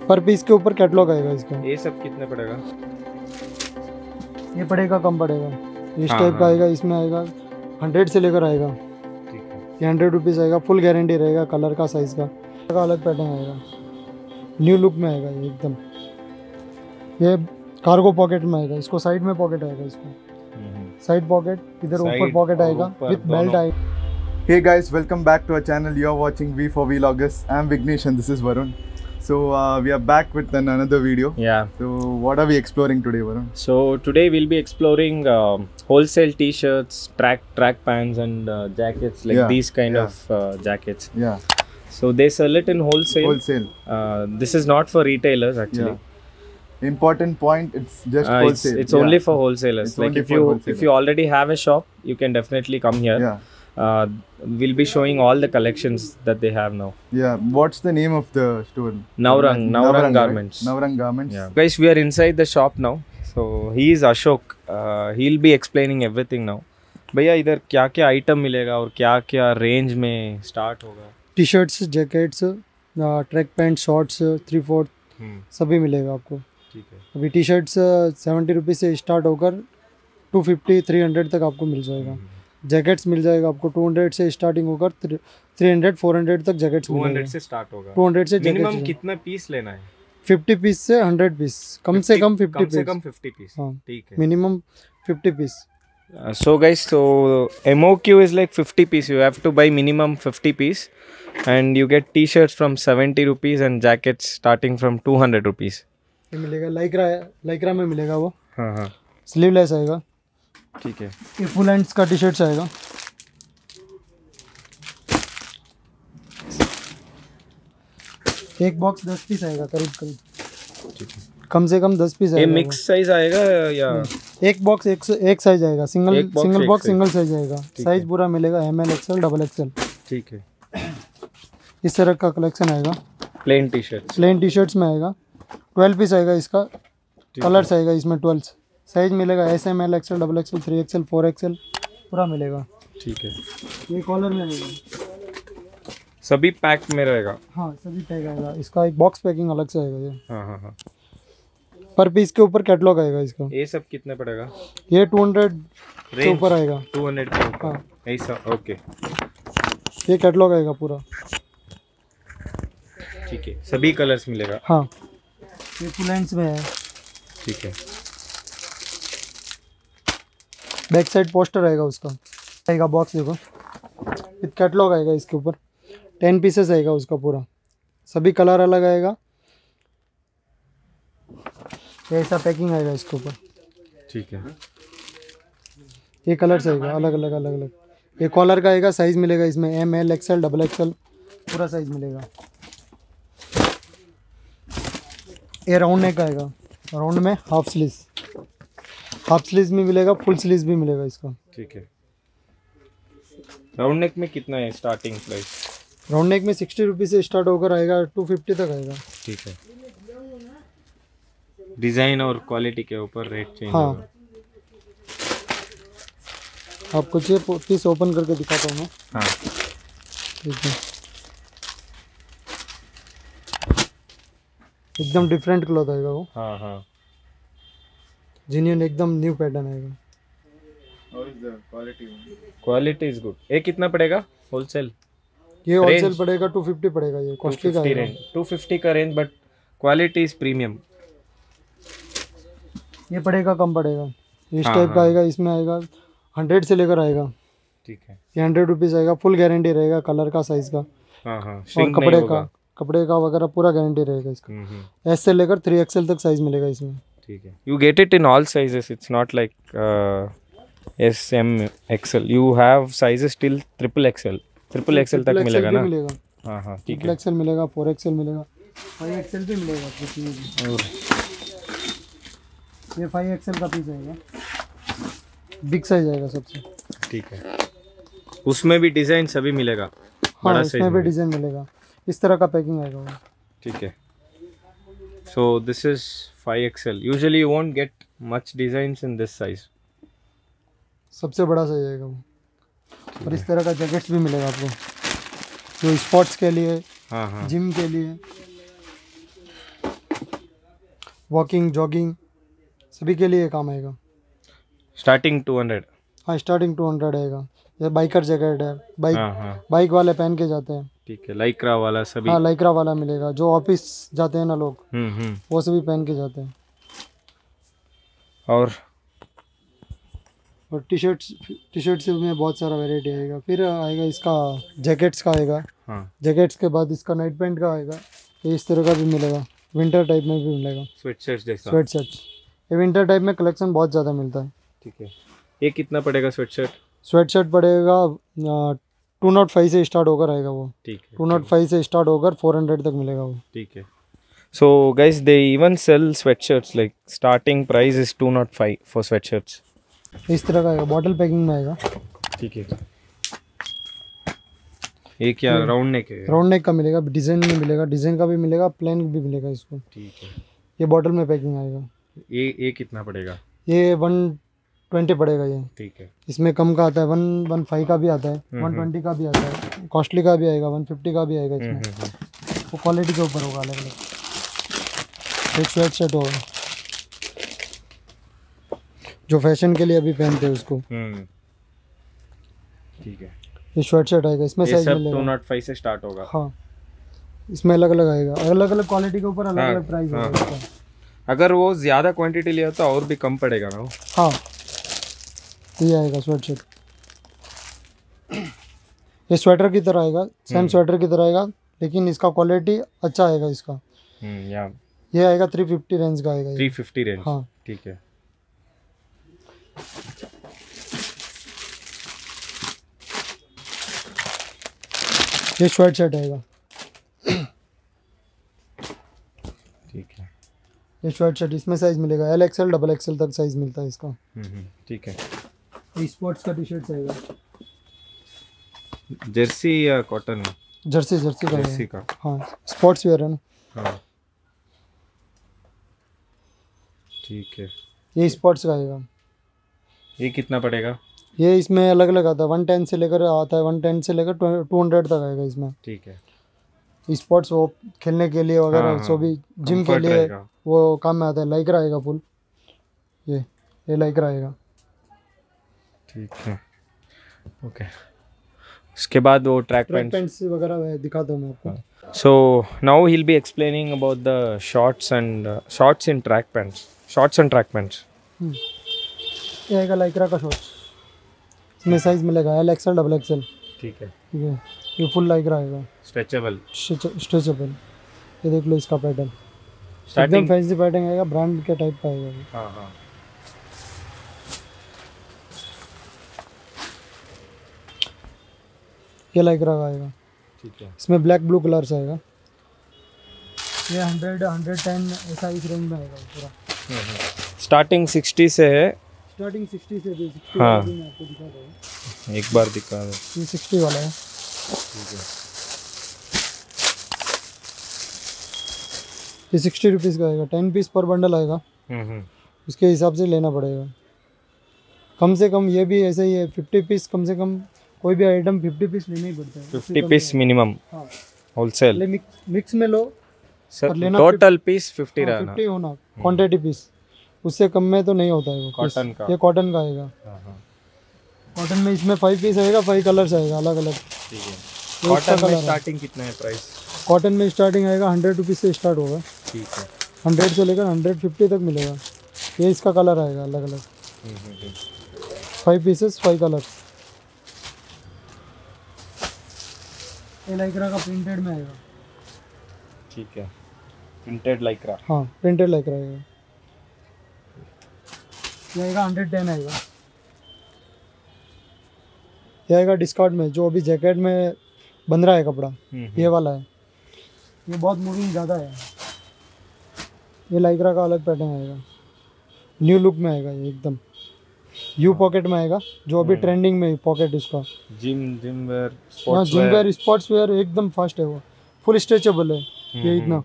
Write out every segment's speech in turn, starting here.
पर पीस के ऊपर कैटलॉग आएगा इसका। ये सब कितने पड़ेगा? ये पड़ेगा कम पड़ेगा, इस हाँ, टाइप का हाँ। आएगा। इसमें आएगा 100 से लेकर आएगा, ठीक है। ये 100 रुपीज़ आएगा। फुल गारंटी रहेगा कलर का, साइज़ का अलग पैटर्न आएगा, न्यू लुक में आएगा ये एकदम। ये कार्गो पॉकेट में आएगा, इसको साइड में पॉकेट आएगा, इसको साइड पॉकेट, इधर ऊपर पॉकेट आएगा विद बेल्ट आएगा। Hey guys, welcome back to our channel. You are watching V4Vloggers. I'm Vignesh and this is Varun. So we are back with another video. Yeah. So what are we exploring today, Varun? So today we'll be exploring wholesale T-shirts, track pants, and jackets, like these kind of jackets. Yeah. So they sell it in wholesale. Wholesale. This is not for retailers actually. Yeah. Important point. It's just wholesale. It's only for wholesalers. It's like only if for you wholesalers. if you already have a shop, you can definitely come here. Yeah. We'll be showing all the collections that they have now. Yeah. What's the name of the store? Navrang right? Garments. Navrang Garments. Yeah. Guys, we are inside the shop now. So he is Ashok. He'll be explaining everything now. भैया इधर क्या क्या item मिलेगा और क्या क्या range में start होगा? T shirts, jackets, track pant, shorts, 3/4 सभी मिलेगा आपको। ठीक है। अभी टी शर्ट्स 70 रुपीज़ से स्टार्ट होकर 250 300 तक आपको मिल जाएगा। जैकेट्स मिल जाएगा आपको 200 से स्टार्टिंग होकर 300 400 तक जैकेट्स मिलेगा। 200 से स्टार्ट होगा। 200 से मिनिमम कितना पीस लेना है? 50 पीस से 100 पीस, कम से कम 50 पीस। कम 50 पीस। हाँ, ठीक है। Minimum 50 piece. So guys, so MOQ is like 50 piece. You have to buy minimum 50 piece, and you get T-shirts from 70 rupees and jackets starting from 200 rupees. ये मिलेगा Lycra में मिलेगा वो। हाँ हाँ। स्लीवलेस आएगा। ठीक है। ये फुल हैंड्स का टी शर्ट्स आएगा। एक बॉक्स 10 पीस आएगा करीब। ठीक है। कम से कम 10 पीस आएगा। ये मिक्स साइज आएगा या एक बॉक्स एक साइज आएगा, सिंगल बॉक्स सिंगल साइज आएगा। साइज पूरा मिलेगा ML XL XXL। ठीक है। इस तरह का कलेक्शन आएगा। प्लेन टी शर्ट्स में आएगा। 12 पीस आएगा इसका। कलर्स आएगा इसमें 12। साइज मिलेगा SM L XL XXL 3XL 4XL पूरा मिलेगा। ठीक है। ये कॉलर में आएगा। सभी पैक में रहेगा। हाँ, सभी पैक आएगा। इसका एक बॉक्स पैकिंग अलग से आएगा। ये हाँ। पर पीस के ऊपर कैटलॉग आएगा इसका। ये सब कितने पड़ेगा? ये 200 के ऊपर आएगा। 200 के ऊपर। हाँ ऐसा, ओके। ये कैटलॉग आएगा पूरा। ठीक है। सभी कलर्स मिलेगा। हाँ, ये फुल हैंड्स में है। ठीक है। बैक साइड पोस्टर आएगा उसका। आएगा बॉक्स, देखो विद कैटलॉग आएगा इसके ऊपर। 10 पीसेस आएगा उसका पूरा। सभी कलर अलग आएगा। ऐसा पैकिंग आएगा इसके ऊपर। ठीक है। ये कलर्स आएगा अलग। ये कॉलर का आएगा। साइज मिलेगा इसमें ML XL XXL पूरा साइज मिलेगा। ये राउंड नेक आएगा। राउंड में हाफ स्लीव्स भी मिलेगा, फुल स्लीव्स भी मिलेगा इसका। ठीक है। राउंड नेक में कितना है स्टार्टिंग प्राइस? राउंड नेक में 60 रुपीज़ से स्टार्ट होकर आएगा 250 तक आएगा। ठीक है। डिज़ाइन और क्वालिटी के ऊपर रेट चेंज होगा। हाँ, आपको ये पीस ओपन करके दिखाता हूँ मैं। हाँ। ठीक है। एकदम डिफरेंट क्लॉथ आएगा वो। हाँ। जेन्युइन एकदम न्यू पैटर्न आएगा। Quality is good. ये कितना पड़ेगा होलसेल? ये होलसेल पड़ेगा 250 पड़ेगा। ये कॉस्टली का है। 250 का range, but quality is premium. ये पड़ेगा कम पड़ेगा। इस टाइप का आएगा। इसमें आएगा 100 से लेकर आएगा। ठीक है। ये 100 रुपीज़ आएगा। फुल गारंटी रहेगा कलर का, साइज का। हाँ। और कपड़े का वगैरह पूरा गारंटी रहेगा इसका। S से लेकर 3XL तक साइज मिलेगा इसमें। ठीक है। You get it in all sizes. It's not like SM XL. You have sizes till XXL तक मिलेगा ना? हाँ। ठीक है। XXL मिलेगा, 4XL मिलेगा, 5XL भी मिलेगा। ये 5XL का पीस आएगा। बिग साइज आएगा सबसे। ठीक है। उसमें भी डिज़ाइन सभी मिलेगा। हाँ, इसमें भी डिज़ाइन मिलेगा। इस तरह का पैकिंग आएगा वो। ठीक है। So this is 5XL. Usually you won't get much designs in this size. सबसे बड़ा साइज आएगा वो। और इस तरह का जैकेट्स भी मिलेगा आपको, जो स्पोर्ट्स के लिए, जिम के लिए। वॉकिंग जॉगिंग सभी के लिए काम आएगा। स्टार्टिंग 200। हाँ स्टार्टिंग 200 आएगा। ये बाइकर जैकेट है, हाँ हाँ बाइक वाले पहन के जाते हैं। ठीक है, लाइक्रा वाला सभी। हाँ लाइक्रा वाला मिलेगा, जो ऑफिस जाते हैं ना लोग, वो सभी पहन के जाते हैं। और टी शर्ट्स में बहुत सारा वैरायटी आएगा। फिर आएगा इसका जैकेट्स का आएगा। हाँ जैकेट्स के बाद इसका नाइट पैंट का आएगा। ये इस तरह का भी मिलेगा, विंटर टाइप में भी मिलेगा। स्वेट शर्ट जैसा। स्वेट शर्ट्स ये विंटर टाइप में कलेक्शन बहुत ज़्यादा मिलता है। ठीक है, ये कितना पड़ेगा स्वेट शर्ट? स्वेट शर्ट पड़ेगा 205 से स्टार्ट होकर आएगा वो। ठीक है, 205 से स्टार्ट होकर 400 तक मिलेगा वो। ठीक है। So guys, they even sell sweatshirts, like starting price is 205 for sweatshirts. इस तरह का आएगा, बॉटल पैकिंग में आएगा। ठीक है। ये क्या राउंड नेक है? राउंड नेक का मिलेगा, डिज़ाइन में मिलेगा, डिज़ाइन का भी मिलेगा, प्लेन भी मिलेगा इसको। ठीक है। ये बॉटल में पैकिंग आएगा। ये कितना पड़ेगा? ये 120 पड़ेगा ये। ठीक है। इसमें कम का आता है, 115 का भी आता है, 120 का भी आता है, कॉस्टली का भी आएगा, 150 का भी आएगा इसमें। वो क्वालिटी के ऊपर होगा अलग अलग। एक स्वेट शर्ट होगा जो फैशन के लिए अभी पहनते हैं उसको। ठीक है। ये स्वेट शर्ट आएगा, इसमें साइज मिलेगा। 205 से स्टार्ट होगा। हाँ इसमें अलग अलग आएगा, अलग अलग क्वालिटी के ऊपर अलग अलग प्राइस होगा इसका। अगर वो ज़्यादा क्वांटिटी लिया तो और भी कम पड़ेगा ना वो? हाँ ये आएगा स्वेट शर्ट। ये स्वेटर की तरह आएगा, सेम स्वेटर की तरह आएगा, लेकिन इसका क्वालिटी अच्छा आएगा इसका। ये आएगा 350 रेंज का आएगा। 350 रेंज। हाँ ठीक है। ये स्वेट शर्ट आएगा। ठीक है। ये स्वेट शर्ट, इसमें साइज मिलेगा LXL XXL तक साइज मिलता है इसका। ठीक है। ये स्पोर्ट्स का टी शर्ट आएगा। जर्सी या कॉटन? जर्सी का जर्सी आएगा। का। हाँ स्पोर्ट्स वेयर है ना। हाँ ठीक है। ये स्पोर्ट्स का आएगा। ये कितना पड़ेगा? ये इसमें अलग अलग आता है, 110 से लेकर आता है, 110 से लेकर 200 तक आएगा इसमें। ठीक है। स्पोर्ट्स वो खेलने के लिए वगैरह, हाँ, सो भी जिम के comfort लिए रहेगा। वो काम में आता है। लाइक्रा आएगा फुल। ये लाइक्रा आएगा। ठीक है। ओके। उसके बाद वो ट्रैक पैंट्स पैंट्स वगैरह दिखाता हूँ मैं आपको। So now he'll be explaining about the shorts in track pants. Shorts and track pants. ये आएगा लाइक्रा का शॉर्ट्स। इसमें साइज मिलेगा LXL XXL। ठीक है। ठीक है। ये फुल लाइक्रा आएगा, स्ट्रेचेबल। स्ट्रेचेबल। ये देख लो इसका पैटर्न, एकदम स्टार्टिंग। फैंसी पैटर्न आएगा, ब्रांड के टाइप का आएगा। हाँ हाँ। ये लाइक्रा का आएगा। ठीक है। इसमें ब्लैक ब्लू कलर से आएगा। ये 100 110 ऐसा इस रेंज में आएगा पूरा। स्टार्टिंग 60 से है। स्टार्टिंग 60 से भी 60 हाँ। वाला भी मैं आपको दिखा दूँ। एक बार दिखा दो। ये 60 वाला है। ठीक है। ये 60 रुपीज़ का आएगा, 10 पीस पर बंडल आएगा। उसके हिसाब से लेना पड़ेगा। कम से कम ये भी ऐसे ही है, 50 पीस कम से कम, कोई भी आइटम 50 पीस लेना ही पड़ता है। 50 पीस मिनिमम हाँ होलसेल। मिक्स में लो और लेना टोटल पीस 50 रहना। 50 होना क्वांटिटी पीस, उससे कम में तो नहीं होता है वो। कॉटन का। ये कॉटन का आएगा। कॉटन में इसमें 5 पीस आएगा, 5 कलर्स आएगा अलग अलग। ठीक है। ये इसका कॉटन में कलर है। स्टार्टिंग कितना है प्राइस? कॉटन में स्टार्टिंग आएगा 100 रुपीज़ से स्टार्ट होगा। ठीक है। 100 से लेकर 150 तक मिलेगा। ये इसका कलर आएगा अलग अलग, 5 पीसेस 5 कलर्स। ये लाइक्रा का प्रिंटेड में आएगा। ठीक है। Printed lycra. हाँ प्रिंटेड लाइक्रा आएगा। ये आएगा 110 आएगा। ये आएगा डिस्काउंट में, जो अभी जैकेट में बन रहा है कपड़ा, ये वाला है। ये बहुत मूविंग ज़्यादा है। ये लाइक्रा का अलग पैटर्न आएगा, न्यू लुक में आएगा। ये एकदम यू पॉकेट में आएगा, जो अभी ट्रेंडिंग में पॉकेट इसका। जिम वेयर, हाँ sports gym wear, sports wear, एकदम फास्ट है वो, फुल स्ट्रेचेबल है। ये इतना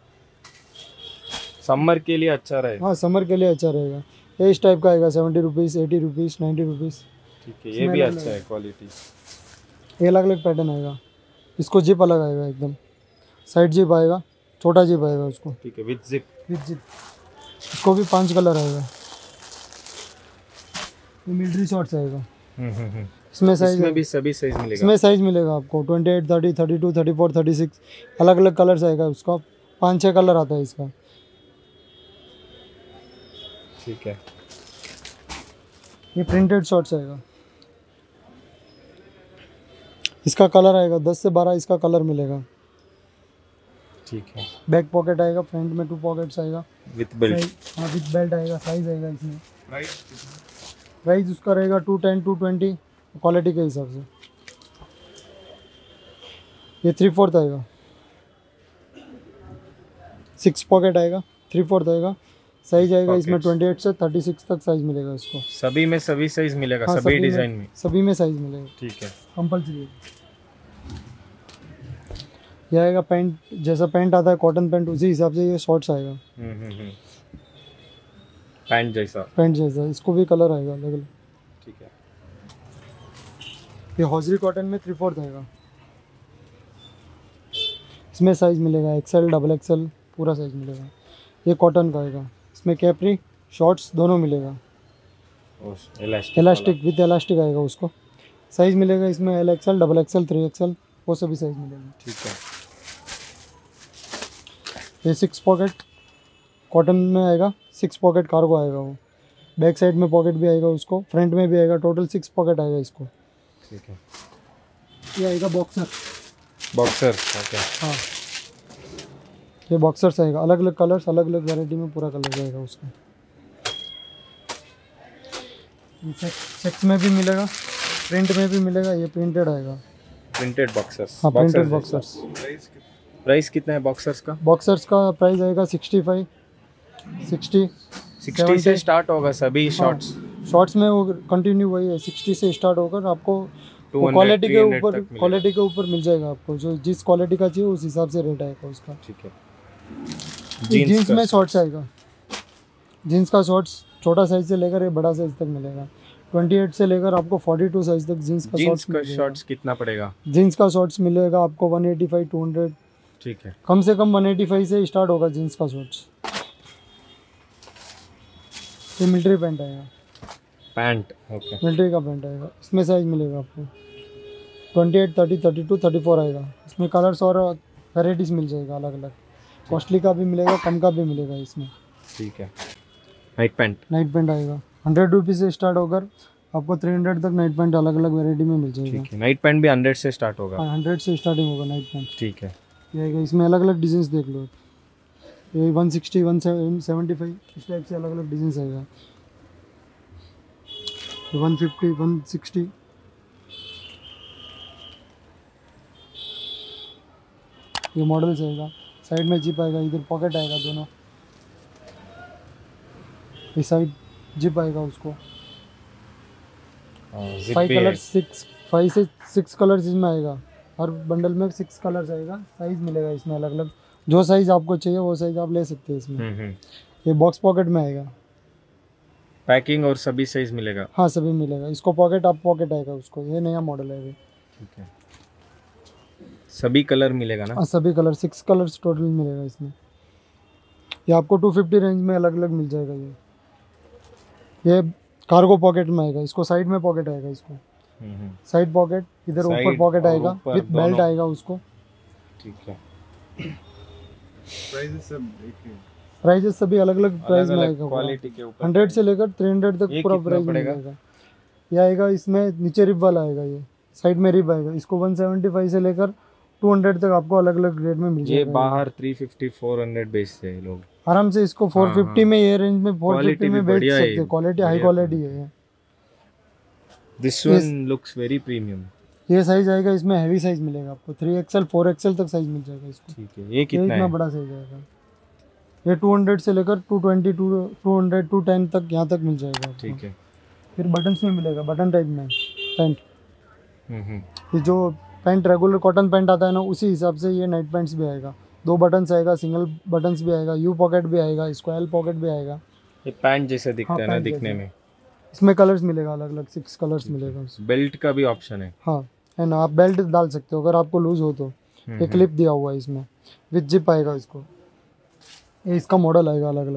समर के लिए अच्छा रहे। हाँ समर के लिए अच्छा रहेगा। ये इस टाइप का आएगा, 70 रुपीज़, 80 रुपीज़, 90 रुपीज़। ठीक है। ये भी अच्छा है क्वालिटी। ये अलग अलग पैटर्न आएगा। इसको जिप अलग आएगा, एकदम साइड जिप आएगा, छोटा जिप आएगा उसको। ठीक है। With zip. विद जिप इसको भी 5 कलर आएगा। ये मिलिट्री शॉर्ट्स आएगा। इसमें साइज इसमें भी सभी साइज मिलेगा। इसमें साइज मिलेगा आपको 28, 30, 32, 34, 36 अलग अलग कलर्स आएगा। उसका 5-6 कलर आता है इसका। ठीक है। ये प्रिंटेड शॉर्ट्स आएगा। इसका कलर आएगा 10 से 12 इसका कलर मिलेगा। ठीक है। बैक पॉकेट आएगा, फ्रंट में 2 पॉकेट्स आएगा विथ बेल्ट। हाँ विथ बेल्ट आएगा। साइज आएगा इसमें। प्राइस उसका रहेगा 210, 220 क्वालिटी के हिसाब से। ये 3/4 आएगा। 6 पॉकेट आएगा, 3/4 आएगा। साइज आएगा इसमें 28 से 36 तक साइज मिलेगा इसको। सभी में सभी साइज मिलेगा। हाँ, सभी डिजाइन में सभी में साइज मिलेगा। ठीक है। कंपल्सरी। ये आएगा पैंट, जैसा पैंट आता है कॉटन पैंट उसी हिसाब से ये शॉर्ट्स आएगा। पैंट जैसा। पैंट जैसा। इसको भी कलर आएगा अलग अलग। ठीक है। ये हॉजरी कॉटन में 3/4 आएगा। इसमें साइज मिलेगा XL, XXL पूरा साइज मिलेगा। ये कॉटन का आएगा। इसमें कैपरी शॉर्ट्स दोनों मिलेगा। इलास्टिक विद इलास्टिक आएगा उसको। साइज मिलेगा इसमें LXL, XXL, 3XL वो सभी साइज मिलेगा। ठीक है। ये 6 पॉकेट कॉटन में आएगा। 6 पॉकेट कार्गो आएगा वो। बैक साइड में पॉकेट भी आएगा उसको, फ्रंट में भी आएगा। टोटल 6 पॉकेट आएगा इसको। ठीक है। ये आएगा बॉक्सर। बॉक्सर। ओके। हाँ ये बॉक्सर्स आएगा। अलग अलग कलर्स, अलग अलग वैरायटी में पूरा कलर आएगा उसका। चेक्स में भी मिलेगा, प्रिंट में भी मिलेगा। ये प्रिंटेड आएगा। Printed boxers. हाँ प्रिंटेड बॉक्सर्स। प्राइस कितना है बॉक्सर्स का? बॉक्सर्स का प्राइस आएगा 65, 60 से स्टार्ट होगा सभी शॉर्ट्स। शॉर्ट्स में वो कंटिन्यू वही है। 60 से स्टार्ट होकर आपको 200, क्वालिटी के 300 ऊपर तक मिलेगा। क्वालिटी के ऊपर मिल जाएगा आपको। जो जिस क्वालिटी का चाहिए उस हिसाब से रेट आएगा उसका। ठीक है। जीन्स में शॉर्ट्स आएगा। जीन्स का शॉर्ट्स छोटा साइज से लेकर ये बड़ा साइज तक मिलेगा। 28 से लेकर आपको 42 साइज तक जीन्स का शॉर्ट्स कितना पड़ेगा? जीन्स का शॉर्ट्स मिलेगा आपको 185, 200। ठीक है। कम से कम 185 से स्टार्ट होगा जीन्स का शॉर्ट्स। ये मिलिट्री पैंट आएगा। पैंट। ओके। मिलिट्री का पैंट आएगा। इसमें साइज मिलेगा आपको 28, 30, 32, 34 आएगा। इसमें कलर्स और वेराइटीज मिल जाएगा अलग अलग। कॉस्टली का भी मिलेगा, कम का भी मिलेगा इसमें। ठीक है। नाइट पैंट आएगा 100 रुपीज़ से स्टार्ट होकर आपको 300 तक नाइट पैंट अलग अलग वेराइटी में मिल जाएगा। ठीक है। नाइट पैंट भी 100 से स्टार्ट होगा। 100 से स्टार्टिंग होगा नाइट पैंट। ठीक है। ये आएगा। इसमें अलग अलग डिज़ाइंस देख लो। ये 160, 175 इस टाइप से अलग अलग डिज़ाइंस आएगा। 150, 160 ये मॉडल्स आएगा। साइड में जिप आएगा, इधर पॉकेट आएगा दोनों। इस साइड जिप आएगा उसको। 5 कलर्स, 5 से 6 कलर्स इसमें आएगा। हर बंडल में 6 कलर्स आएगा। साइज मिलेगा इसमें अलग अलग। जो साइज आपको चाहिए वो साइज आप ले सकते हैं इसमें। ये बॉक्स पॉकेट में आएगा। पैकिंग और सभी साइज मिलेगा। हाँ सभी मिलेगा। इसको पॉकेट आप पॉकेट आएगा उसको। ये नया मॉडल है ये। ठीक है। सभी कलर मिलेगा ना? हाँ सभी कलर, 6 कलर्स टोटल मिलेगा इसमें। ये आपको 250 रेंज में अलग अलग मिल जाएगा। ये कार्गो पॉकेट में आएगा। इसको साइड में पॉकेट आएगा। इसको साइड पॉकेट, इधर ऊपर पॉकेट आएगा विद बेल्ट आएगा उसको। ठीक है। प्राइजेस सभी अलग अलग प्राइस में आएगा। क्वालिटी के ऊपर 100 से लेकर 300 तक पूरा प्राइस मिलेगा। ये आएगा। इसमें नीचे रिब वाला आएगा। ये साइड में रिब आएगा। इसको 175 से लेकर 200 तक आपको अलग अलग रेट में मिल जाएगा। ये बाहर 350, 400 बेचते हैं लोग आराम से। इसको 450 में, ये रेंज में 450 में बेच सकते हैं। क्वालिटी हाई क्वालिटी है। This one looks very premium. ये साइज आएगा। इसमें हैवी साइज मिलेगा आपको। 3XL, 4XL तक साइज मिल जाएगा इसको। ठीक है। ये कितना इतना है? बड़ा साइज आएगा। ये 200 से लेकर 220, 200, 210 तक यहाँ तक मिल जाएगा आपको। ठीक है। फिर बटन्स में मिलेगा, बटन टाइप में पैंट। ये जो पैंट रेगुलर कॉटन पैंट आता है ना, उसी हिसाब से ये नाइट पैंट्स भी आएगा। 2 बटन्स आएगा, सिंगल बटन्स भी आएगा, यू पॉकेट भी आएगा, इसको एल पॉकेट भी आएगा। ये पैंट जैसे दिखता है ना पैंट दिखने जैसा। में। इसमें कलर्स मिलेगा अलग अलग, 6 कलर्स मिलेगा। बेल्ट का भी ऑप्शन है। हाँ है ना, आप बेल्ट डाल सकते हो अगर आपको लूज हो तो। ये क्लिप दिया हुआ है इसमें, विद जिप आएगा इसको। ये इसका मॉडल आएगा अलग अलग।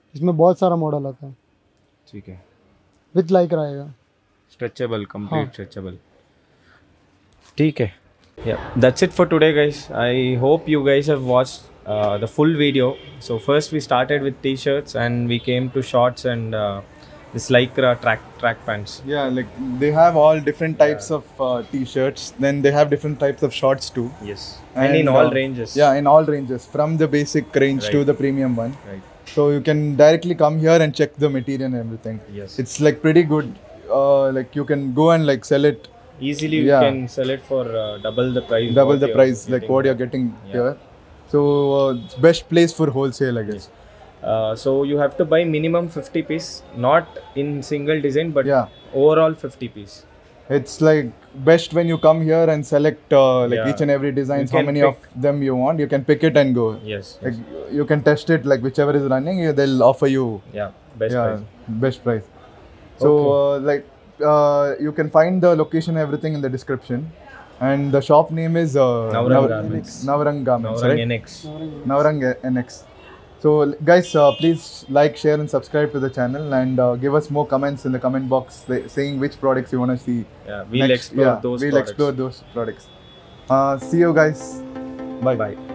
इसमें बहुत सारा मॉडल आता है, ठीक है, विथ लाइक रहेगा। स्ट्रेचेबल, हाँ। कंप्लीट स्ट्रेचेबल, ठीक है। Yeah, that's it for today, guys. I hope you guys have watched the full video. So first we started with t-shirts and we came to shorts and this lycra track pants. Yeah, like they have all different types of t-shirts. Then they have different types of shorts too. Yes, and in all ranges. Yeah, in all ranges, from the basic range to Right. the premium one. Right. So you can directly come here and check the material and everything. Yes. It's like pretty good. Like you can go and like sell it Easily you Yeah. can sell it for double the price. double what the you're price like getting what here. you're getting Yeah. here. So it's best place for wholesale, I guess. So you have to buy minimum 50 piece, not in single design, but Yeah. overall 50 piece. It's like best when you come here and select like Yeah. each and every design. You How can many pick. of them you want? You can pick it and go. Yes. Like you can test it, like whichever is running, they'll offer you Yeah. Best price. best price. So you can find the location, everything in the description, and the shop name is Navrang Garments. Navrang Garments, Navrang right? NX. Navrang NX. So guys, please like, share, and subscribe to the channel, and give us more comments in the comment box saying which products you want to see. Yeah, we'll explore those We'll products. explore those products. See you guys. Bye. Bye.